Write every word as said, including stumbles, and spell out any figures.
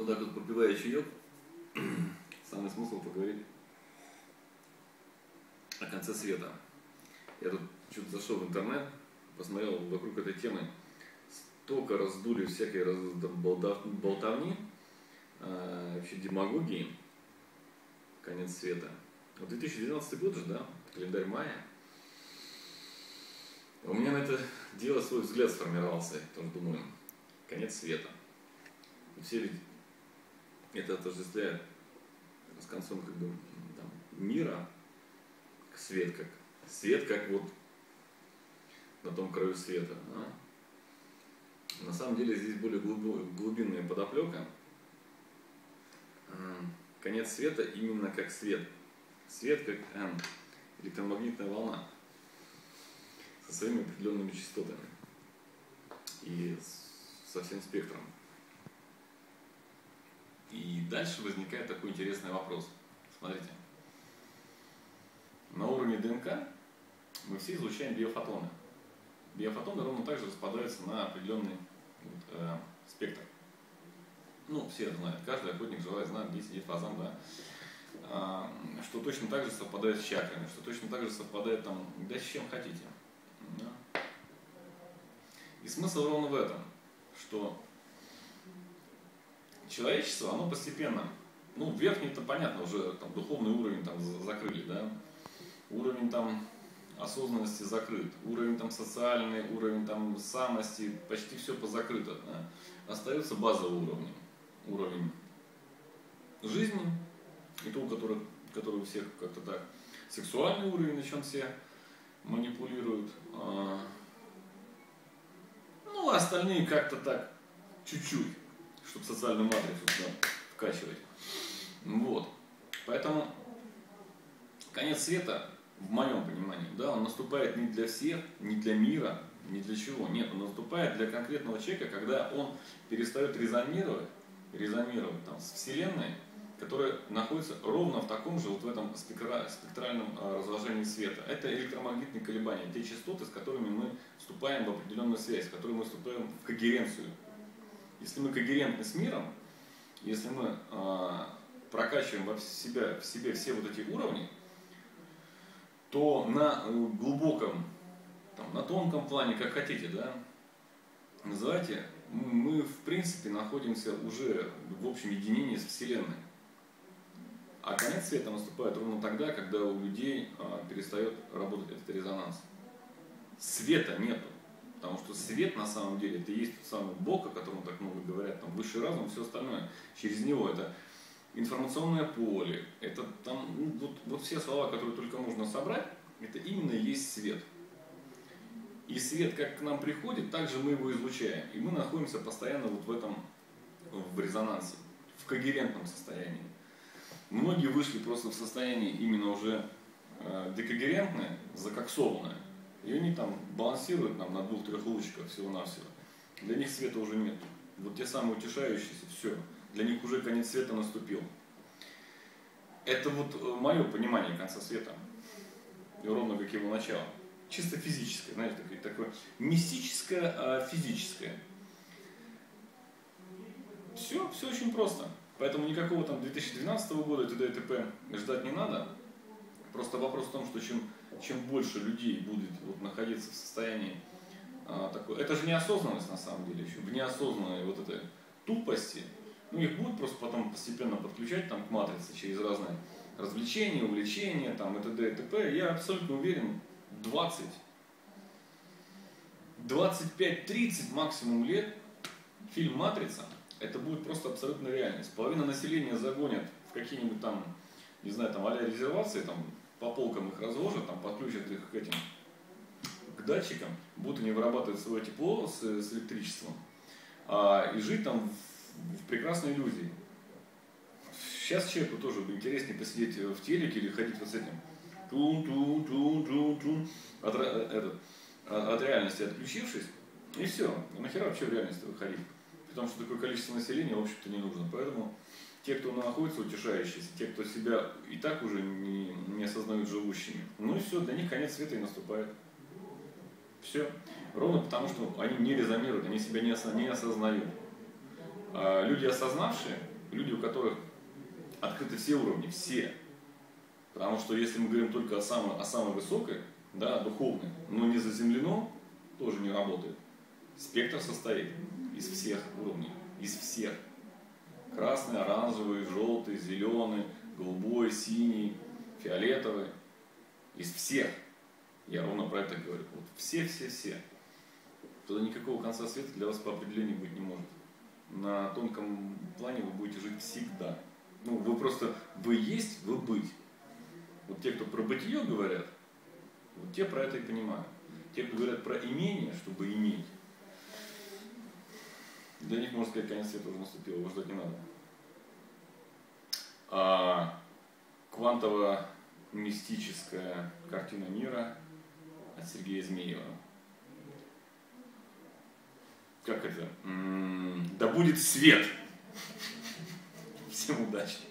Вот так вот попивая чаек, самый смысл поговорить о конце света. Я тут что-то зашел в интернет, посмотрел вокруг этой темы, столько раздули всякой раз, болтовни, э, вообще демагогии, конец света. Вот две тысячи девятнадцатый год же, да, календарь мая. У меня на это дело свой взгляд сформировался, я тоже думаю, конец света. Все ведь это отождествляют с концом как бы там, мира, свет как свет как вот на том краю света. Да? На самом деле здесь более глубинная подоплека. Конец света именно как свет. Свет как N, электромагнитная волна со своими определенными частотами и со всем спектром. И дальше возникает такой интересный вопрос. Смотрите. На уровне ДНК мы все излучаем биофотоны. Биофотоны ровно так же распадаются на определенный вот, э, спектр. Ну, все знают, каждый охотник желает знать, где сидит фазан, да. А, что точно так же совпадает с чакрами, что точно так же совпадает там, да с чем хотите. Да. И смысл ровно в этом, что человечество, оно постепенно, ну, верхний-то понятно, уже там духовный уровень там закрыли, да, уровень там осознанности закрыт, уровень там социальный, уровень там самости, почти все позакрыто, да. Остается базовый уровень, уровень жизни, и то, у которых, который у всех как-то так, сексуальный уровень, на чем все манипулируют, а, ну, а остальные как-то так, чуть-чуть, чтобы социальную матрицу туда вкачивать. Вот. Поэтому конец света, в моем понимании, да, он наступает не для всех, не для мира, не для чего. Нет, он наступает для конкретного человека, когда он перестает резонировать, резонировать там, с Вселенной, которая находится ровно в таком же, вот в этом спектральном разложении света. Это электромагнитные колебания, те частоты, с которыми мы вступаем в определенную связь, с которыми мы вступаем в когеренцию. Если мы когерентны с миром, если мы э, прокачиваем в, себя, в себе все вот эти уровни, то на глубоком, там, на тонком плане, как хотите, да, называйте, мы в принципе находимся уже в общем единении с Вселенной. А конец света наступает ровно тогда, когда у людей э, перестает работать этот резонанс. Света нету. Потому что свет на самом деле это и есть тот самый Бог, о котором так много говорят, там высший разум, все остальное. Через него это информационное поле, это там, ну, вот, вот все слова, которые только можно собрать, это именно и есть свет. И свет как к нам приходит, так же мы его излучаем. И мы находимся постоянно вот в этом, в резонансе, в когерентном состоянии. Многие вышли просто в состояние именно уже э, декогерентное, закоксованное. И они там балансируют нам на двух-трех лучиках всего-навсего. Для них света уже нет. Вот те самые утешающиеся, все. Для них уже конец света наступил. Это вот мое понимание конца света. И ровно как его начало. Чисто физическое, знаете, такое, такое мистическое, а физическое. Все, все очень просто. Поэтому никакого там две тысячи двенадцатого года т.д. и т.п. ждать не надо. Просто вопрос в том, что чем, чем больше людей будет вот, находиться в состоянии а, такой, это же неосознанность на самом деле, еще в неосознанной вот этой тупости, ну их будут просто потом постепенно подключать там, к матрице через разные развлечения, увлечения там, и т.д. и т.п. Я абсолютно уверен, двадцать, двадцать пять тридцать максимум лет фильм «Матрица» это будет просто абсолютная реальность. Половина населения загонят в какие-нибудь там, не знаю, там а-ля резервации, там, по полкам их разложат, там, подключат их к этим, к датчикам, будут они вырабатывать свое тепло с, с электричеством, а, и жить там в, в прекрасной иллюзии. Сейчас человеку тоже бы интереснее посидеть в телеке или ходить вот с этим, тун-тун-тун-тун-тун, от, этот, от реальности отключившись, и все, нахера вообще в реальности выходить, потому что такое количество населения, в общем-то, не нужно, поэтому те, кто находится утешающиеся, те, кто себя и так уже не, не осознают живущими, ну и все, для них конец света и наступает. Все. Ровно потому, что они не резонируют, они себя не, осо, не осознают. А люди, осознавшие, люди, у которых открыты все уровни, все. Потому что если мы говорим только о самой, о самой высокой, да, духовной, но не заземлено, тоже не работает. Спектр состоит из всех уровней, из всех. Красный, оранжевый, желтый, зеленый, голубой, синий, фиолетовый. Из всех. Я ровно про это говорю. Вот все-все-все. Туда никакого конца света для вас по определению быть не может. На тонком плане вы будете жить всегда. Ну, вы просто, вы есть, вы быть. Вот те, кто про бытие говорят, вот те про это и понимают. Те, кто говорят про имение, чтобы иметь, для них, можно сказать, конец света уже наступил, его ждать не надо. А квантово-мистическая картина мира от Сергея Змеева. Как это? М-м, да будет свет! Всем удачи!